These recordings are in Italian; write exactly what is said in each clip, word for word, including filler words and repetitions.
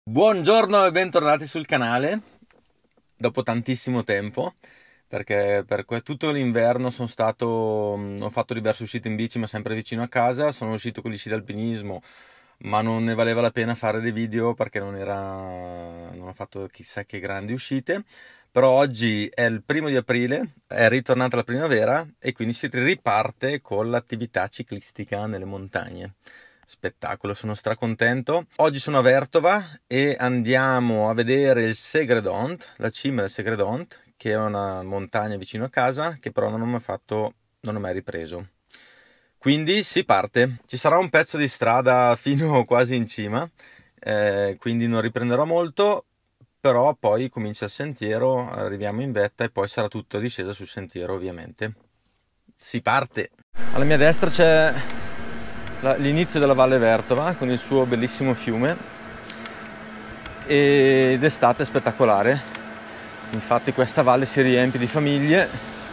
Buongiorno e bentornati sul canale dopo tantissimo tempo, perché per que- tutto l'inverno sono stato, mh, ho fatto diverse uscite in bici ma sempre vicino a casa. Sono uscito con gli sci d'alpinismo, ma non ne valeva la pena fare dei video perché non era, non ho fatto chissà che grandi uscite. Però oggi è il primo di aprile, è ritornata la primavera e quindi si riparte con l'attività ciclistica nelle montagne. Spettacolo, sono stracontento. Oggi sono a Vertova e andiamo a vedere il Segredont, la cima del Segredont, che è una montagna vicino a casa, che però non ho mai fatto, non ho mai ripreso. Quindi si parte. Ci sarà un pezzo di strada fino quasi in cima, eh, quindi non riprenderò molto, però poi comincia il sentiero, arriviamo in vetta e poi sarà tutta discesa sul sentiero, ovviamente. Si parte. Alla mia destra c'è l'inizio della Valle Vertova con il suo bellissimo fiume ed d'estate è spettacolare. Infatti questa valle si riempie di famiglie,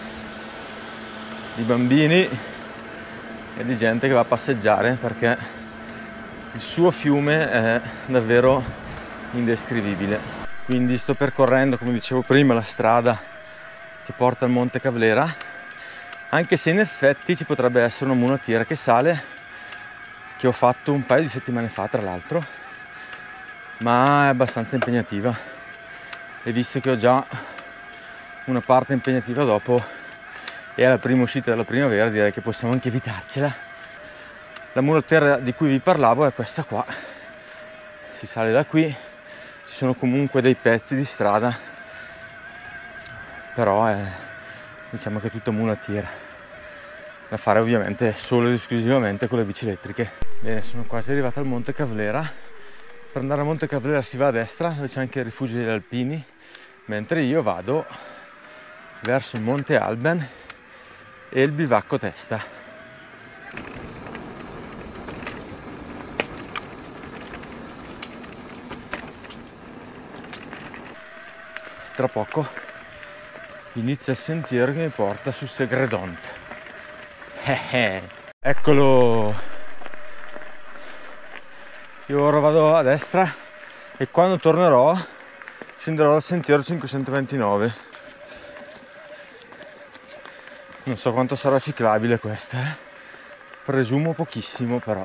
di bambini e di gente che va a passeggiare, perché il suo fiume è davvero indescrivibile. Quindi sto percorrendo, come dicevo prima, la strada che porta al Monte Cavalera, anche se in effetti ci potrebbe essere una mulattiera che sale, che ho fatto un paio di settimane fa tra l'altro, ma è abbastanza impegnativa, e visto che ho già una parte impegnativa dopo e è la prima uscita della primavera, direi che possiamo anche evitarcela. La mulattiera di cui vi parlavo è questa qua, si sale da qui, ci sono comunque dei pezzi di strada, però è, diciamo che è tutta mulattiera, da fare ovviamente solo ed esclusivamente con le bici elettriche. Bene, sono quasi arrivato al Monte Cavalera. Per andare a Monte Cavalera si va a destra, dove c'è anche il rifugio degli alpini, mentre io vado verso il Monte Alben e il bivacco Testa. Tra poco inizia il sentiero che mi porta sul Segredont. Eh eh. Eccolo! Io ora vado a destra e quando tornerò scenderò dal sentiero cinquecentoventinove. Non so quanto sarà ciclabile questa, eh? Presumo pochissimo, però.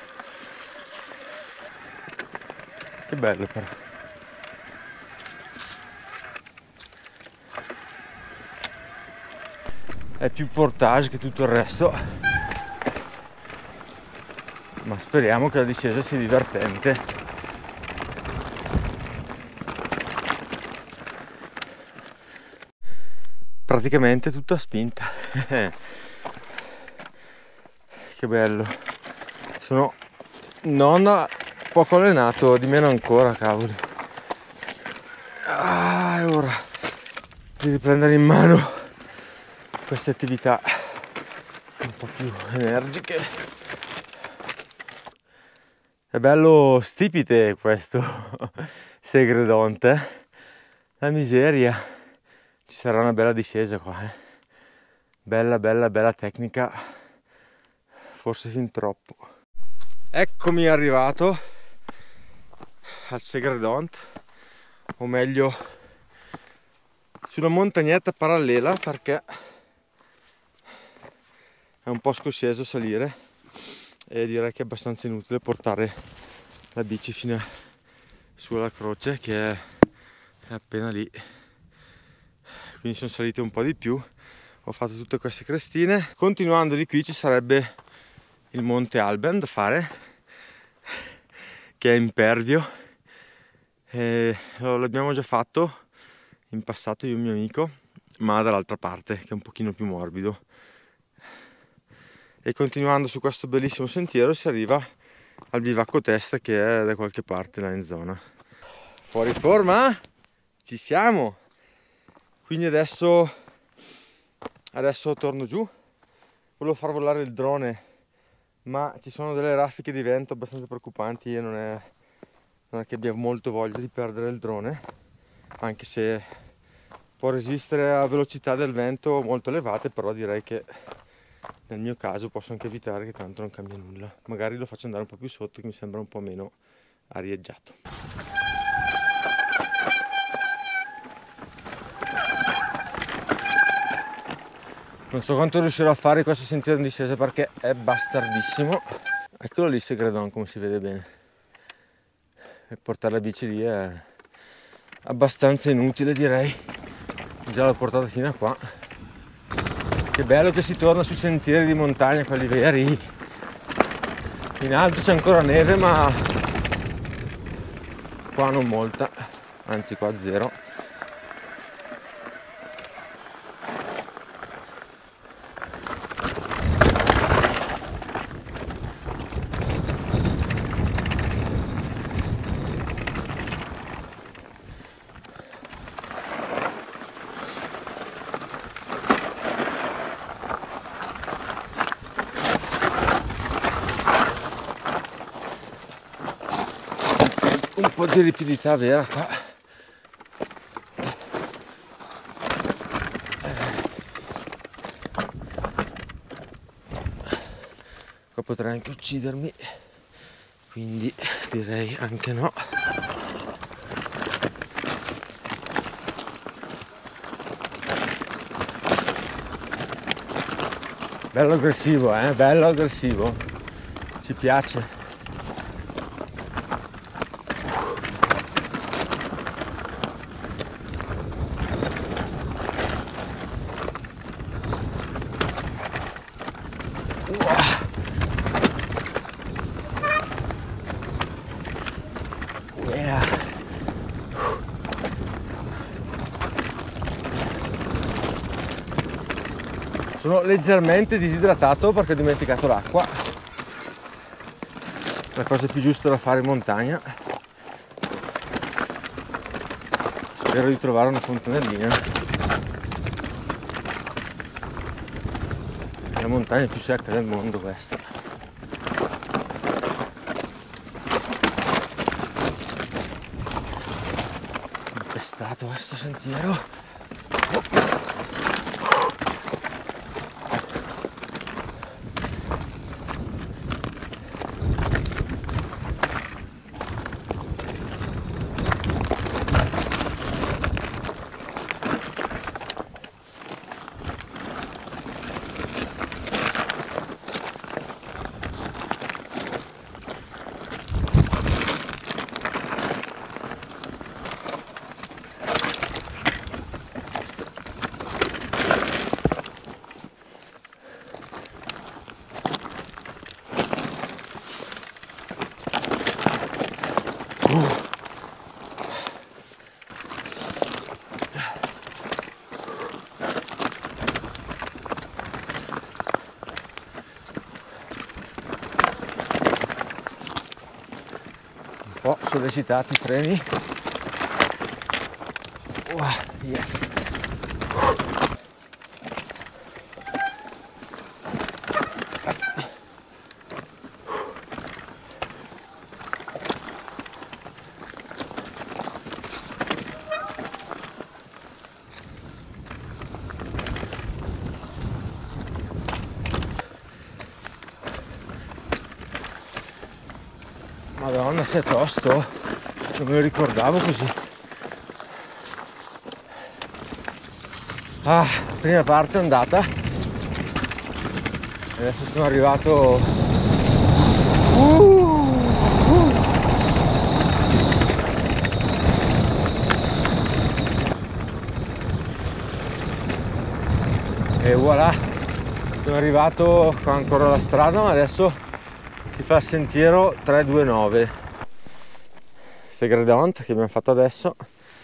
Che bello però. È più portage che tutto il resto, ma speriamo che la discesa sia divertente. Praticamente tutta spinta. Che bello. Sono non poco allenato, di meno ancora, cavoli. Ah, è ora di riprendere in mano queste attività un po' più energiche. È bello stipite questo Segredonte. La miseria. Ci sarà una bella discesa qua, eh. Bella, bella, bella tecnica. Forse fin troppo. Eccomi arrivato al Segredont, o meglio su una montagnetta parallela, perché è un po' scosceso salire e direi che è abbastanza inutile portare la bici fino sulla croce, che è, è appena lì. Quindi sono salite un po' di più, ho fatto tutte queste crestine. Continuando di qui ci sarebbe il Monte Alben da fare, che è impervio, e l'abbiamo già fatto in passato io e un mio amico, ma dall'altra parte, che è un pochino più morbido. E continuando su questo bellissimo sentiero si arriva al bivacco Testa, che è da qualche parte là in zona. Fuori forma? Ci siamo! Quindi adesso, adesso torno giù. Volevo far volare il drone, ma ci sono delle raffiche di vento abbastanza preoccupanti e non è, non è che abbia molto voglia di perdere il drone, anche se può resistere a velocità del vento molto elevate, però direi che nel mio caso posso anche evitare, che tanto non cambia nulla. Magari lo faccio andare un po' più sotto, che mi sembra un po' meno arieggiato. Non so quanto riuscirò a fare questo sentiero in discesa perché è bastardissimo. Eccolo lì Segredon, come si vede bene. E portare la bici lì è abbastanza inutile, direi. Già l'ho portata fino a qua. Che bello che si torna sui sentieri di montagna, quelli veri. In alto c'è ancora neve, ma qua non molta, anzi qua zero. Un po' di ripidità vera qua. Qua potrei anche uccidermi, quindi direi anche no. Bello aggressivo, eh? Bello aggressivo, ci piace. Sono leggermente disidratato perché ho dimenticato l'acqua, la cosa più giusta da fare in montagna. Spero di trovare una fontanellina. È la montagna più secca del mondo questa. Impestato questo sentiero. Un po' sollecitati i freni. Wow, yes. Madonna, sei tosto, non me lo ricordavo così. Ah, prima parte è andata. Adesso sono arrivato. Uh, uh. E voilà, sono arrivato qua ancora la strada, ma adesso si fa il sentiero tre due nove Segredon che abbiamo fatto adesso.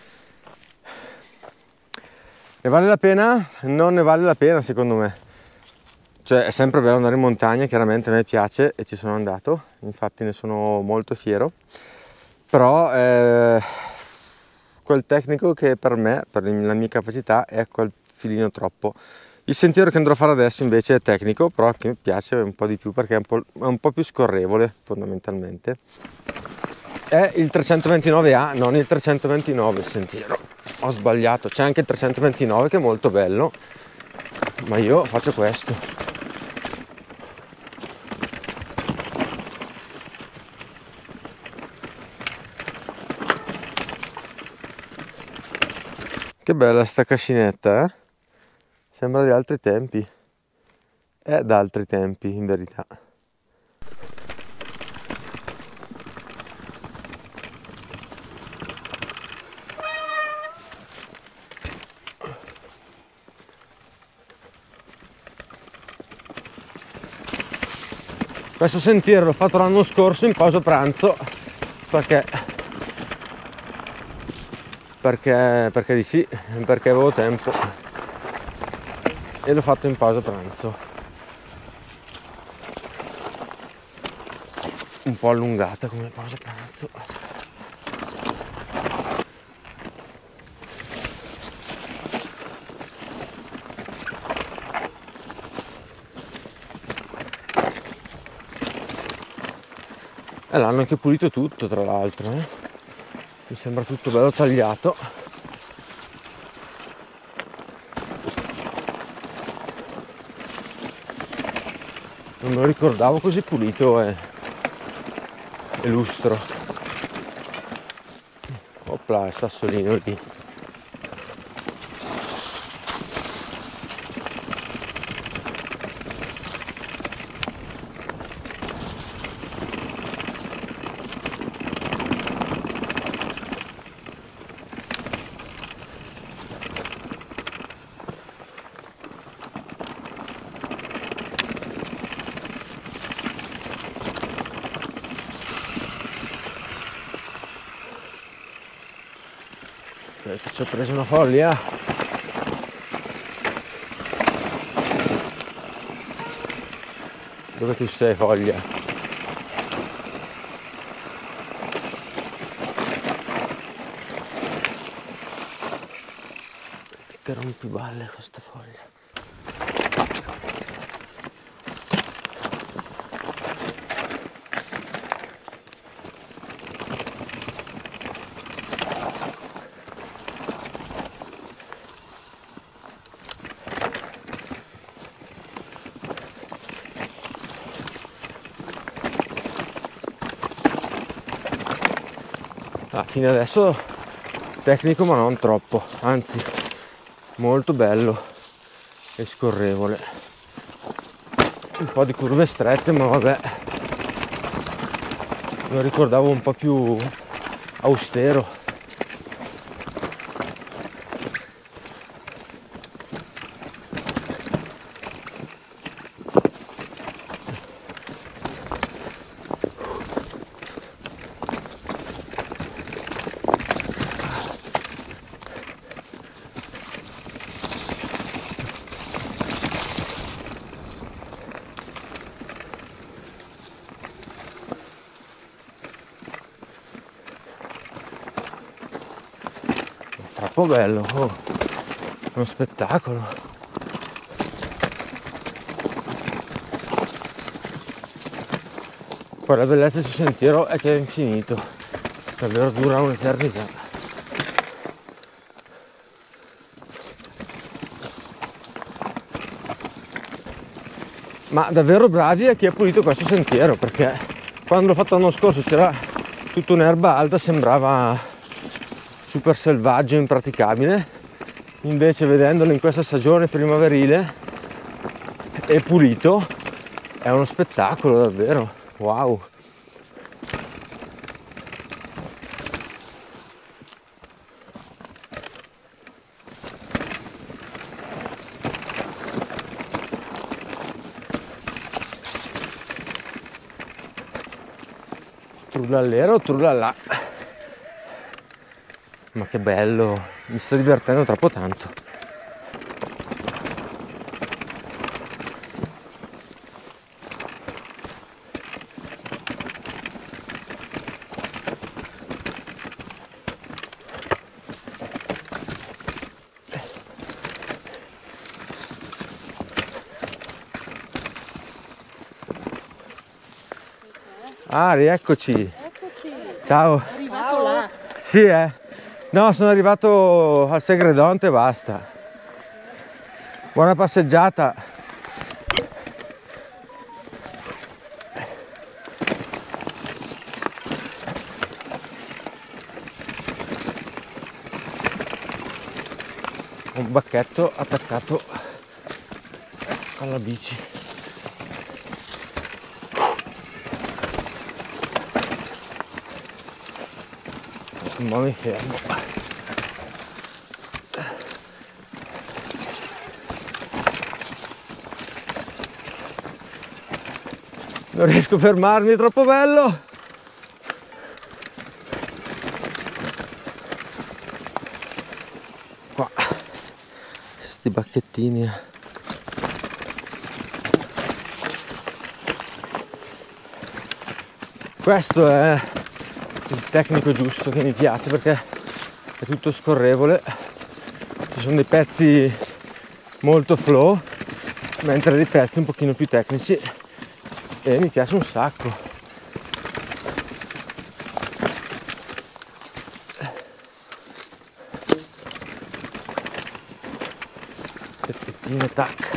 Ne vale la pena? Non ne vale la pena secondo me. Cioè è sempre bello andare in montagna, chiaramente a me piace e ci sono andato, infatti ne sono molto fiero, però eh, quel tecnico che per me, per la mia capacità, è quel filino troppo. Il sentiero che andrò a fare adesso invece è tecnico, però che mi piace un po' di più perché è un po', è un po' più scorrevole fondamentalmente. È il trecentoventinove A, non il trecentoventinove il sentiero. Ho sbagliato, c'è anche il trecentoventinove che è molto bello, ma io faccio questo. Che bella sta cascinetta, eh? Sembra di altri tempi. è da altri tempi, in verità. Questo sentiero l'ho fatto l'anno scorso in pausa pranzo perché perché perché di sì, perché avevo tempo e l'ho fatto in pausa pranzo, un po' allungata come pausa pranzo. E l'hanno anche pulito tutto, tra l'altro, eh? Mi sembra tutto bello tagliato. Non me lo ricordavo così pulito e, e lustro. Opla, il sassolino lì. Ci ho preso una foglia. Dove tu sei, foglia? Che rompiballe questa foglia. Ah, fino adesso tecnico ma non troppo, anzi molto bello e scorrevole. Un po' di curve strette, ma vabbè, lo ricordavo un po' più austero. Troppo bello, oh, uno spettacolo. Poi la bellezza di questo sentiero è che è infinito, davvero dura un'eternità. Ma davvero bravi a chi ha pulito questo sentiero, perché quando l'ho fatto l'anno scorso c'era tutta un'erba alta, sembrava super selvaggio, impraticabile. Invece vedendolo in questa stagione primaverile e pulito è uno spettacolo davvero, wow. Trullallero, trullallà. Ma che bello, mi sto divertendo troppo tanto. Ah, rieccoci. Eccoci. Ciao. È arrivato là. Sì, eh. No, sono arrivato al Segredonte e basta. Buona passeggiata. Un bacchetto attaccato alla bici. Ma mi fermo. Non riesco a fermarmi, è troppo bello. Qua questi bacchettini. Questo è il tecnico giusto che mi piace, perché è tutto scorrevole, ci sono dei pezzi molto flow, mentre dei pezzi un pochino più tecnici, e mi piace un sacco. Pezzettino, tac.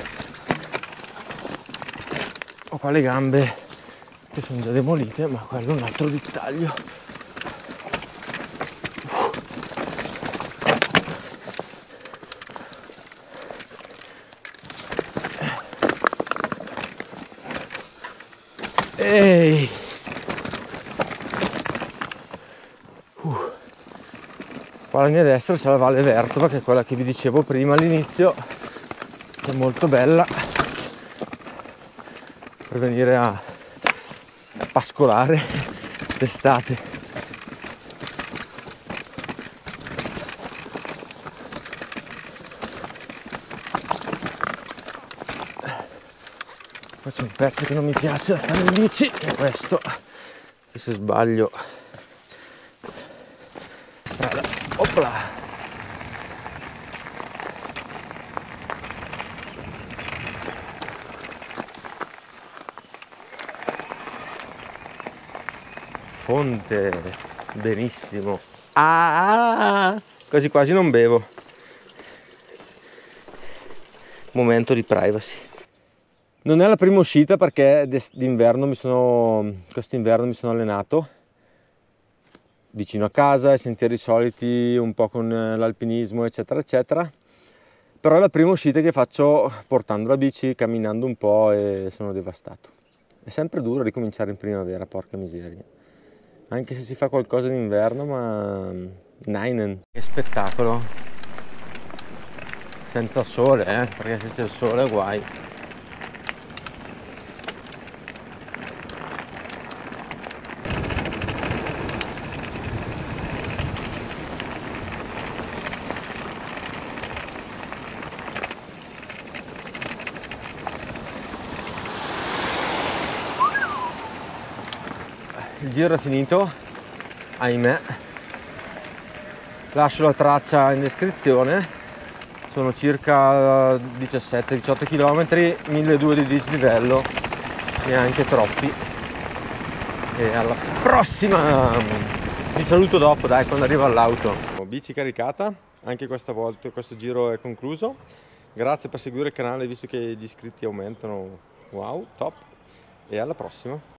Ho qua le gambe che sono già demolite, ma quello è un altro dettaglio. Ehi! Uh. Qua alla mia destra c'è la Valle Vertova, che è quella che vi dicevo prima all'inizio, che è molto bella per venire a pascolare d'estate. Poi c'è un pezzo che non mi piace da fare in bici, che è questo, che se sbaglio strada, opla. Fonte, benissimo. Ah, quasi quasi non bevo. Momento di privacy. Non è la prima uscita, perché d'inverno mi sono, quest'inverno mi sono allenato vicino a casa, ai sentieri soliti, un po' con l'alpinismo, eccetera eccetera. Però è la prima uscita che faccio portando la bici, camminando un po', e sono devastato. È sempre duro ricominciare in primavera, porca miseria. Anche se si fa qualcosa d'inverno, ma Nainen. Che spettacolo! Senza sole, eh? Perché se c'è il sole guai. Il giro è finito, ahimè. Lascio la traccia in descrizione. Sono circa diciassette diciotto chilometri, milleduecento di dislivello, neanche troppi. E alla prossima! Vi saluto dopo, dai, quando arrivo all'auto. Bici caricata, anche questa volta, questo giro è concluso. Grazie per seguire il canale, visto che gli iscritti aumentano. Wow, top! E alla prossima!